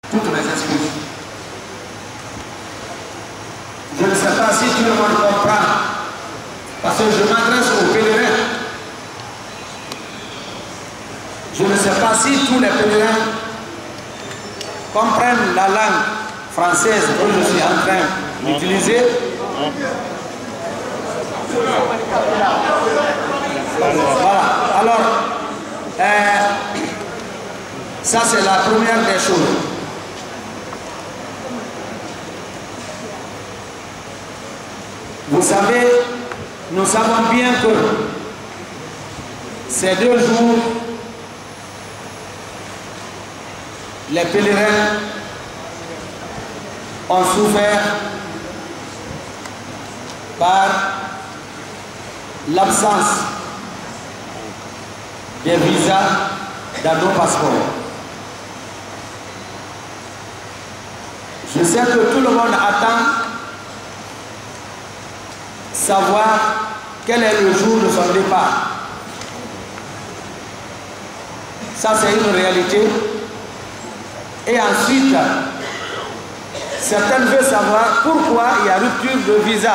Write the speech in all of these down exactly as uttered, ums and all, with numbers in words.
toutes mes excuses. Je ne sais pas si tout le monde comprend, parce que je m'adresse aux pèlerins. Je ne sais pas si tous les pèlerins comprennent la langue française que je suis en train d'utiliser. Voilà. Alors, euh, ça c'est la première des choses. Vous savez, nous savons bien que ces deux jours, les pèlerins ont souffert par l'absence des visas dans nos passeports. Je sais que tout le monde attend savoir quel est le jour de son départ. Ça, c'est une réalité. Et ensuite, certains veulent savoir pourquoi il y a rupture de visa.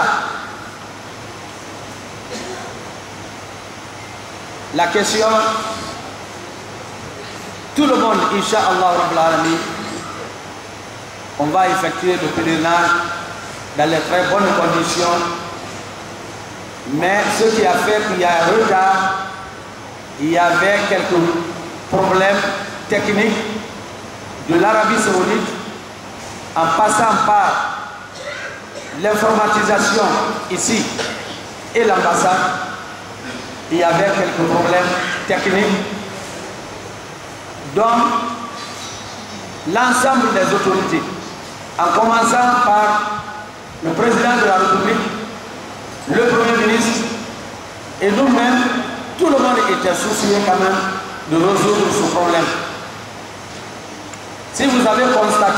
La question, tout le monde, Inch'Allah Rabbul Alamin, on va effectuer le pèlerinage dans les très bonnes conditions. Mais ce qui a fait qu'il y a un retard, il y avait quelques problèmes techniques de l'Arabie Saoudite en passant par l'informatisation ici et l'ambassade. Il y avait quelques problèmes techniques. Donc, l'ensemble des autorités, en commençant par le président de la République, le Premier ministre et nous-mêmes, tout le monde était soucié quand même de résoudre ce problème. Si vous avez constaté,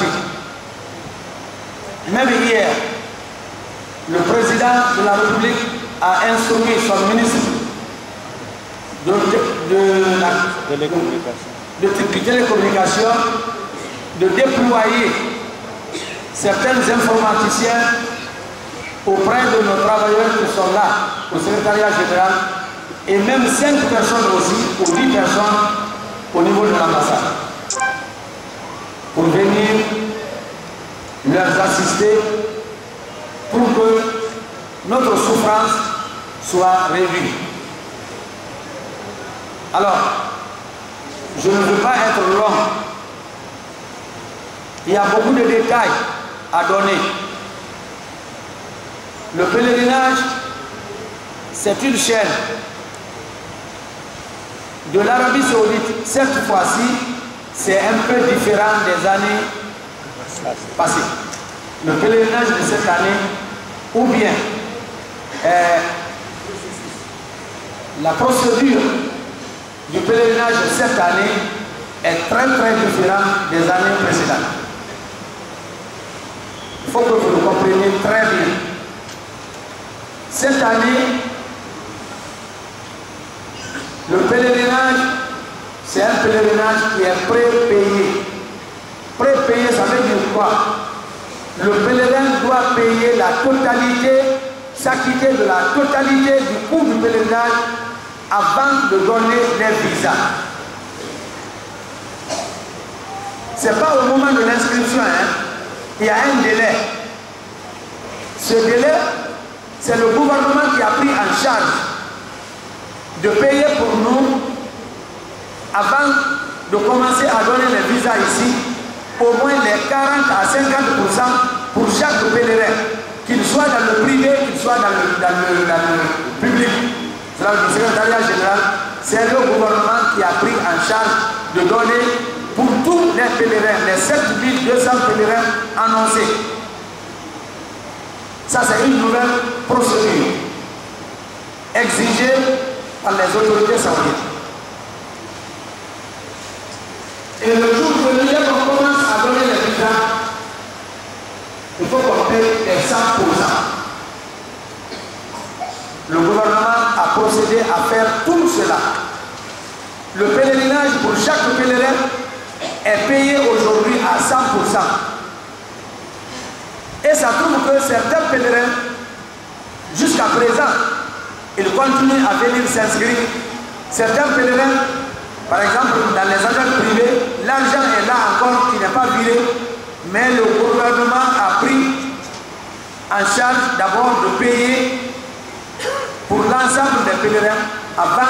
même hier, le président de la République a instruit son ministre de, de, de la télécommunication. De, de télécommunication de déployer certains informaticiens auprès de nos travailleurs qui sont là, au secrétariat général, et même cinq personnes aussi, ou dix personnes au niveau de l'ambassade, pour venir leur assister pour que notre souffrance soit réduite. Alors, je ne veux pas être long. Il y a beaucoup de détails à donner. Le pèlerinage, c'est une chaîne de l'Arabie Saoudite. Cette fois-ci, c'est un peu différent des années passées. Le pèlerinage de cette année, ou bien euh, la procédure du pèlerinage de cette année est très très différente des années précédentes. Il faut que vous le compreniez très bien. Cette année, le pèlerinage, c'est un pèlerinage qui est prépayé. Prépayé, ça veut dire quoi? Le pèlerin doit payer la totalité, s'acquitter de la totalité du coût du pèlerinage avant de donner les visas. Ce n'est pas au moment de l'inscription, hein. Il y a un délai. Ce délai, c'est le gouvernement qui a pris en charge de payer pour nous, avant de commencer à donner les visas ici, au moins les quarante à cinquante pour cent pour chaque pèlerin, qu'il soit dans le privé, qu'il soit dans le, dans le, dans le public. C'est le secrétariat général, c'est le gouvernement qui a pris en charge de donner pour tous les pèlerins, les sept mille deux cents pèlerins annoncés. Ça, c'est une nouvelle procédure exigée par les autorités saoudiennes. Et le jour venu, quand on commence à donner les visas, il faut qu'on paye les cent pour cent. Le gouvernement a procédé à faire tout cela. Le pèlerinage pour chaque pèlerin est payé aujourd'hui à cent pour cent. Et ça trouve que certains pèlerins, jusqu'à présent, ils continuent à venir s'inscrire. Certains pèlerins, par exemple, dans les agences privées, l'argent est là encore, qui n'est pas viré, mais le gouvernement a pris en charge d'abord de payer pour l'ensemble des pèlerins avant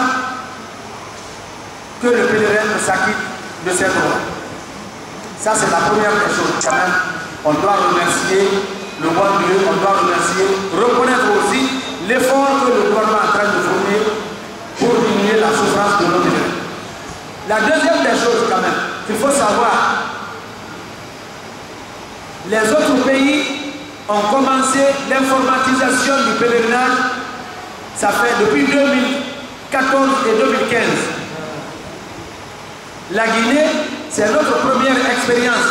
que le pèlerin ne s'acquitte de ses droits. Ça, c'est la première des choses. Quand même, on doit remercier le bon Dieu, on doit remercier, reconnaître aussi l'effort que le gouvernement est en train de fournir pour diminuer la souffrance de nos pèlerins. La deuxième des choses, quand même, qu'il faut savoir, les autres pays ont commencé l'informatisation du pèlerinage, ça fait depuis deux mille quatorze et deux mille quinze. La Guinée, c'est notre première expérience.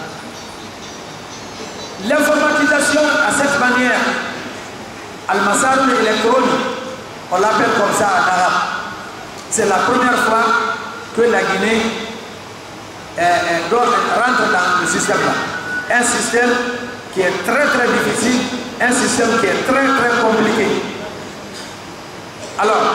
L'informatisation à cette manière, Al-Masarul électronique, on l'appelle comme ça en arabe. C'est la première fois que la Guinée euh, euh, rentre dans le système-là. Un système qui est très très difficile, un système qui est très très compliqué. Alors,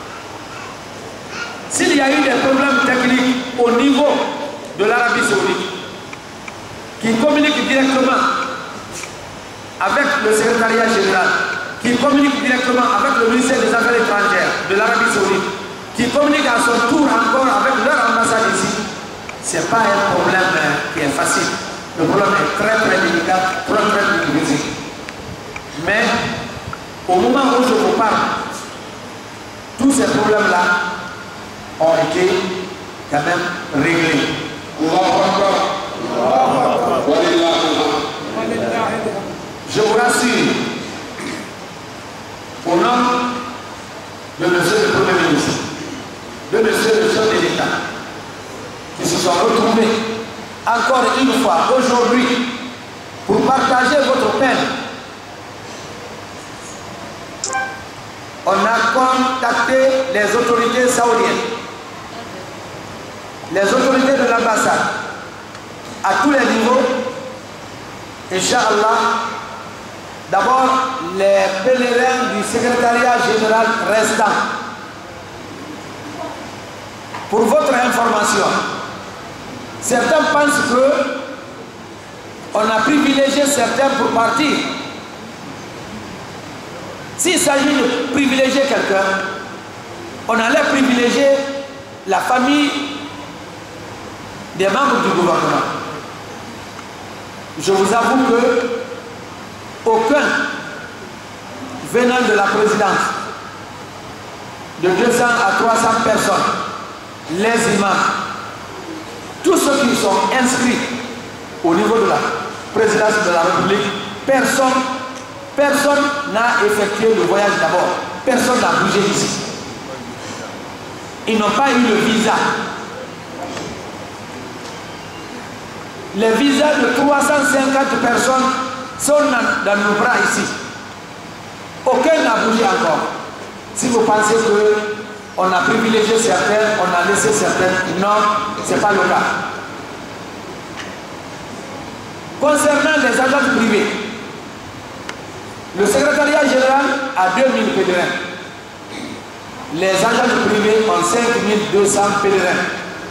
s'il y a eu des problèmes techniques au niveau de l'Arabie Saoudite, qui communique directement avec le secrétariat général, qui communique directement avec le ministère des Affaires étrangères de l'Arabie Saoudite, qui communique à son tour encore avec leur ambassade ici, ce n'est pas un problème qui est facile. Le problème est très très délicat, très très difficile. Mais au moment où je vous parle, tous ces problèmes-là ont été quand même réglés. Je vous rassure, au nom de monsieur le Premier ministre, de monsieur le chef de l'État, qui se sont retrouvés encore une fois aujourd'hui pour partager votre peine. On a contacté les autorités saoudiennes, les autorités de l'ambassade, à tous les niveaux. Inch'Allah, d'abord les pèlerins du secrétariat général restant. Pour votre information, certains pensent que on a privilégié certains pour partir. S'il s'agit de privilégier quelqu'un, on allait privilégier la famille des membres du gouvernement. Je vous avoue que aucun venant de la présidence de deux cents à trois cents personnes, les imams, tous ceux qui sont inscrits au niveau de la présidence de la République, personne Personne n'a effectué le voyage d'abord. Personne n'a bougé ici. Ils n'ont pas eu le visa. Les visas de trois cent cinquante personnes sont dans, dans nos bras ici. Aucun n'a bougé encore. Si vous pensez qu'on a privilégié certains, on a laissé certains, non, ce n'est pas le cas. Concernant les agents privés, le secrétariat général a deux mille pèlerins. Les agents privés ont cinq mille deux cents pèlerins.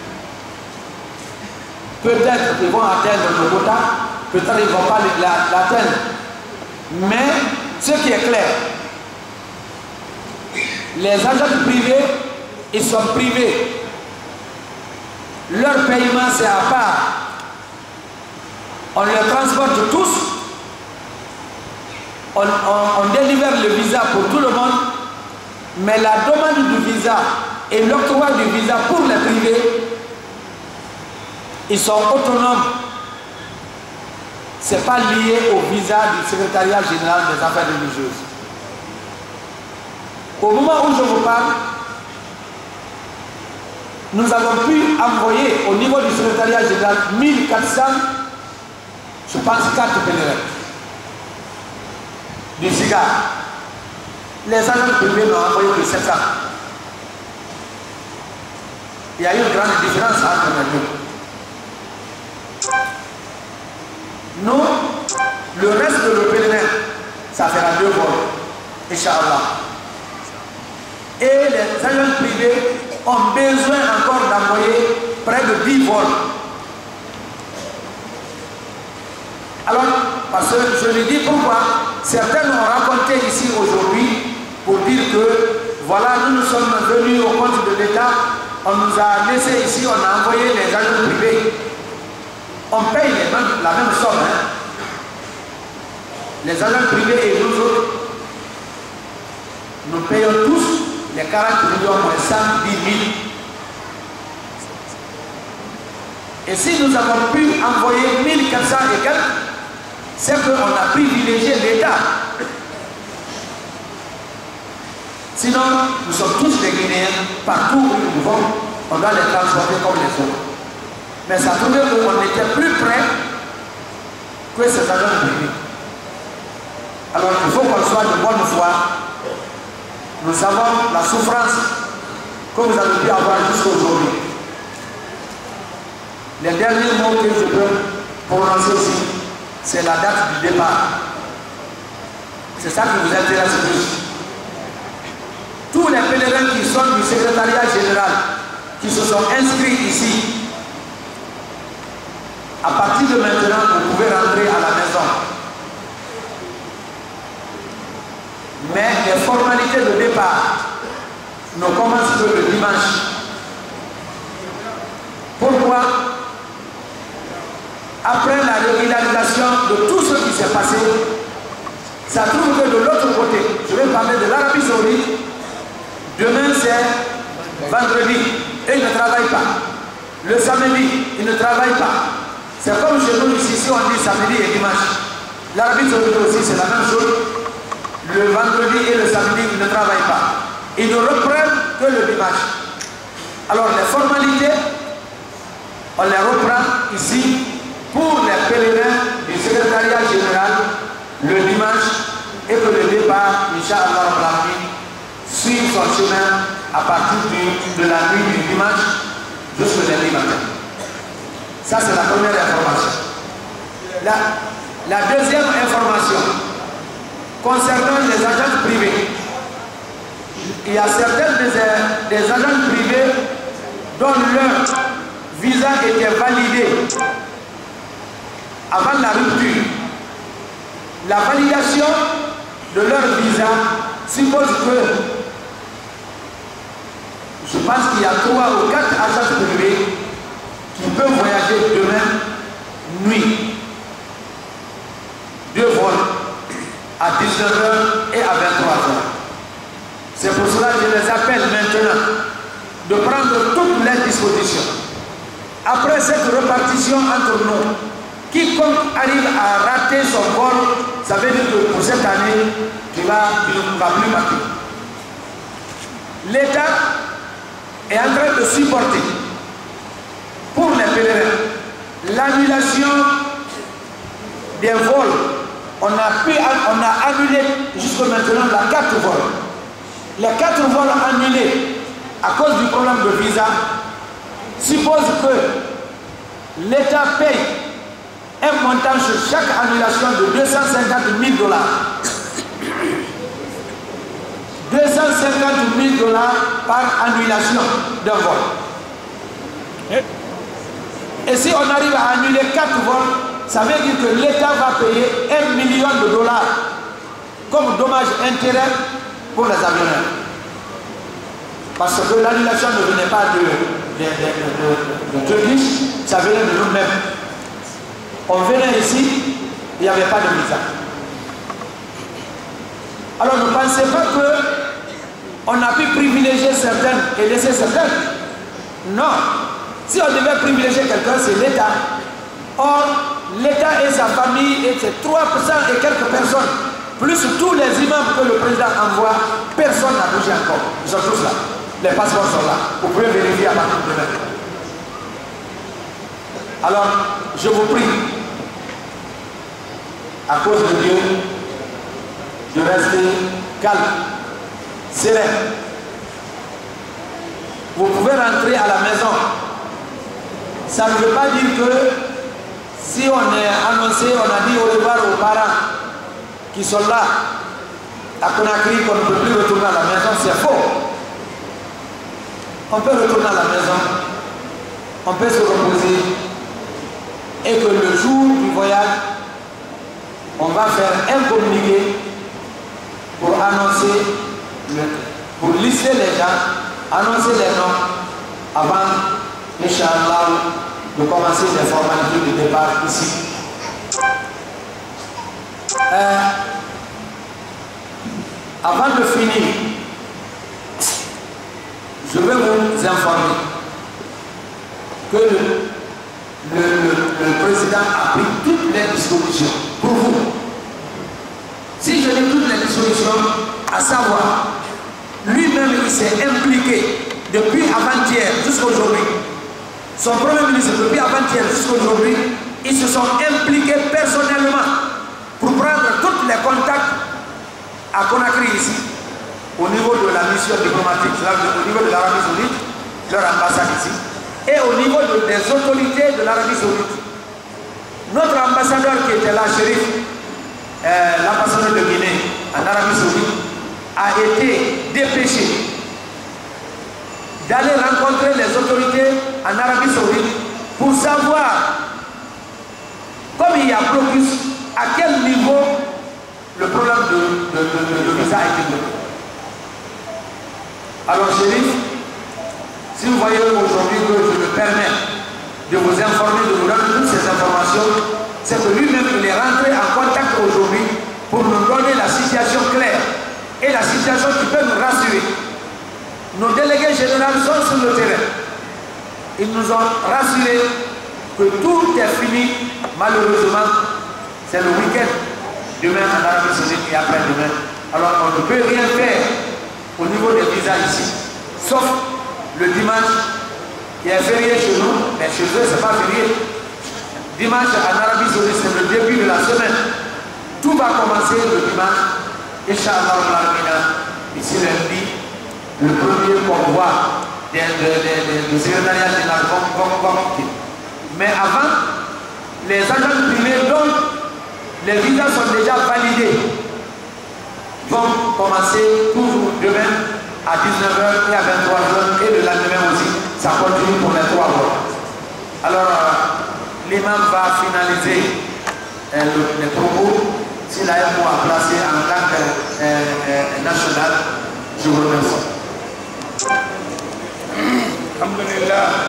Peut-être qu'ils vont atteindre le quota, peut-être qu'ils ne vont pas l'atteindre. Mais ce qui est clair, les agents privés, ils sont privés. Leur paiement, c'est à part. On les transporte tous. On, on, on délivre le visa pour tout le monde, mais la demande du visa et l'octroi du visa pour les privés, ils sont autonomes. Ce n'est pas lié au visa du secrétariat général des affaires religieuses. Au moment où je vous parle, nous avons pu envoyer au niveau du secrétariat général mille quatre cents, je pense, quatre pèlerins. Du cigare. Les agents privés n'ont envoyé que sept cents. Il y a eu une grande différence entre les deux. Nous, le reste de le pèlerin, ça fera deux vols, Inch'Allah. Et les agents privés ont besoin encore d'envoyer près de dix vols. Alors, parce que je lui dis pourquoi, certains ont raconté ici aujourd'hui pour dire que voilà, nous nous sommes venus au compte de l'État, on nous a laissé ici, on a envoyé les agents privés. On paye les mêmes, la même somme. Hein. Les agents privés et nous autres, nous payons tous les quarante millions moins cent dix mille. Et si nous avons pu envoyer mille quatre cents et quelques, c'est qu'on a privilégié l'État. Sinon, nous sommes tous des Guinéens, partout où nous vivons, on doit les transporter comme les autres. Mais ça trouvait qu'on était plus près que ces agents privés. Alors il faut qu'on soit de bonne foi. Nous savons la souffrance que vous avez pu avoir jusqu'à aujourd'hui. Les derniers mots que je peux prononcer ici, c'est la date du départ. C'est ça qui vous intéresse plus. Tous les pèlerins qui sont du secrétariat général, qui se sont inscrits ici, à partir de maintenant, vous pouvez rentrer à la maison. Mais les formalités de départ ne commencent que le dimanche. Pourquoi? Après la régularisation de tout ce qui s'est passé, ça trouve que de l'autre côté, je vais parler de l'Arabie Saoudite, demain c'est vendredi et ils ne travaillent pas. Le samedi, ils ne travaillent pas. C'est comme chez nous ici, si on dit samedi et dimanche. L'Arabie Saoudite aussi, c'est la même chose. Le vendredi et le samedi, ils ne travaillent pas. Ils ne reprennent que le dimanche. Alors les formalités, on les reprend ici pour les pèlerins du secrétariat général le dimanche et que le départ, Inch'Allah, suive son chemin à partir du, de la nuit du dimanche jusqu'au lundi matin. Ça, c'est la première information. La, la deuxième information, concernant les agents privés, il y a certains des, des agents privés dont leur visa était validé avant la rupture. La validation de leur visa suppose que, je pense qu'il y a trois ou quatre agents privés qui peuvent voyager demain nuit. Deux vols à dix-neuf heures et à vingt-trois heures. C'est pour cela que je les appelle maintenant de prendre toutes les dispositions. Après cette répartition entre nous, quiconque arrive à rater son vol, ça veut dire que pour cette année, tu vas, tu ne vas plus partir. L'État est en train de supporter pour les pèlerins l'annulation des vols. On a, pu, on a annulé jusqu'à maintenant la quatre vols. Les quatre vols annulés à cause du problème de visa suppose que l'État paye un montant sur chaque annulation de deux cent cinquante mille dollars. deux cent cinquante mille dollars par annulation d'un vol. Et si on arrive à annuler quatre vols, ça veut dire que l'État va payer un million de dollars comme dommage intérêt pour les avionneurs. Parce que l'annulation ne venait pas de, de, de, de, de Turquie, ça venait de nous-mêmes. On venait ici, il n'y avait pas de visa. Alors ne pensez pas qu'on a pu privilégier certains et laisser certains. Non. Si on devait privilégier quelqu'un, c'est l'État. Or, l'État et sa famille et ses trois pour cent et quelques personnes, plus tous les imams que le président envoie, personne n'a bougé encore. Ils sont tous là. Les passeports sont là. Vous pouvez vérifier à partir de demain. Alors, je vous prie, à cause de Dieu, de rester calme, serein. Vous pouvez rentrer à la maison. Ça ne veut pas dire que si on est annoncé, on a dit au revoir aux parents qui sont là, à Conakry, qu'on ne peut plus retourner à la maison, c'est faux. On peut retourner à la maison, on peut se reposer, et que le jour du voyage, on va faire un communiqué pour annoncer, le, pour lister les gens, annoncer les noms avant, Inch'Allah, de commencer les formalités de départ ici. Euh, avant de finir, je vais vous informer que le, le, le, le président a pris toutes les dispositions pour vous. Si je dis toutes les dispositions, à savoir, lui-même il s'est impliqué depuis avant-hier jusqu'à aujourd'hui. Son premier ministre, depuis avant-hier jusqu'à aujourd'hui, ils se sont impliqués personnellement pour prendre tous les contacts à Conakry ici, au niveau de la mission diplomatique, au niveau de l'Arabie Saoudite, leur ambassade ici, et au niveau de, des autorités de l'Arabie Saoudite. Notre ambassadeur qui était là, Chérif, euh, l'ambassadeur de Guinée en Arabie Saoudite, a été dépêché d'aller rencontrer les autorités en Arabie Saoudite pour savoir, comme il y a blocus, à quel niveau le problème de, de, de, de, de visa a été bloqué. Alors, Chérif, si vous voyez aujourd'hui que je me permets de vous informer, de vous donner toutes ces informations, c'est que lui-même il est rentré en contact aujourd'hui pour nous donner la situation claire et la situation qui peut nous rassurer. Nos délégués généraux sont sur le terrain. Ils nous ont rassuré que tout est fini. Malheureusement, c'est le week-end. Demain en Arabie Saoudite et après-demain. Alors on ne peut rien faire au niveau des visas ici. Sauf le dimanche, qui est férié chez nous, mais chez eux, ce n'est pas férié. Dimanche en Arabie Saoudite, c'est le début de la semaine. Tout va commencer le dimanche. Inch'Allah, ici lundi, le premier convoi du secrétariat général va quitter. Mais avant, les agents privés dont les visas sont déjà validés vont commencer toujours demain à dix-neuf heures et à vingt-trois heures et le lendemain aussi. Ça continue pour les trois mois. Alors, euh, l'imam va finaliser euh, le, les propos. S'il a un mot à placer en tant que euh, euh, national, je vous remercie. Alhamdulillah.